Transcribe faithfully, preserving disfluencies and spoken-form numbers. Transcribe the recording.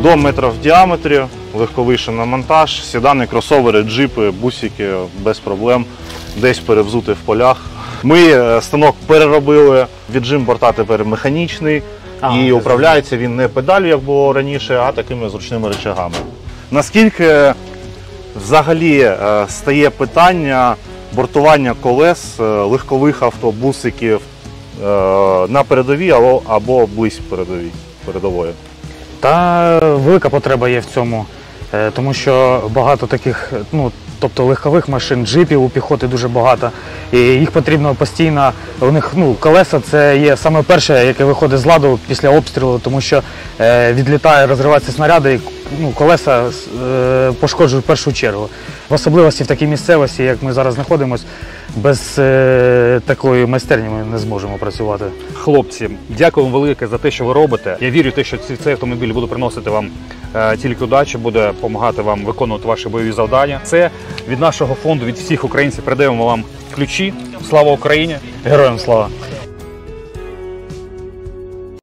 до метра в діаметрі, легковий на монтаж, седани, кросовери, джипи, бусики без проблем, десь перевзути в полях. Ми станок переробили, віджим борта тепер механічний а, і управляється він не педалью, як було раніше, а такими зручними рычагами. Наскільки взагалі стає питання бортування колес легкових автобусиків на передовій або, або близько передовій, передової? Та велика потреба є в цьому, тому що багато таких, ну, тобто легкових машин, джипів у піхоти дуже багато, і їх потрібно постійно, у них, ну, колеса це є саме перше, яке виходить з ладу після обстрілу, тому що е, відлітає, розриваються снаряди, і ну, колеса е, пошкоджують в першу чергу. В особливості в такій місцевості, як ми зараз знаходимося, без е, такої майстерні ми не зможемо працювати. Хлопці, дякую вам велике за те, що ви робите. Я вірю в те, що цей автомобіль буде приносити вам е, тільки удачу, буде допомагати вам виконувати ваші бойові завдання. Це від нашого фонду, від всіх українців передаємо вам ключі. Слава Україні! Героям слава!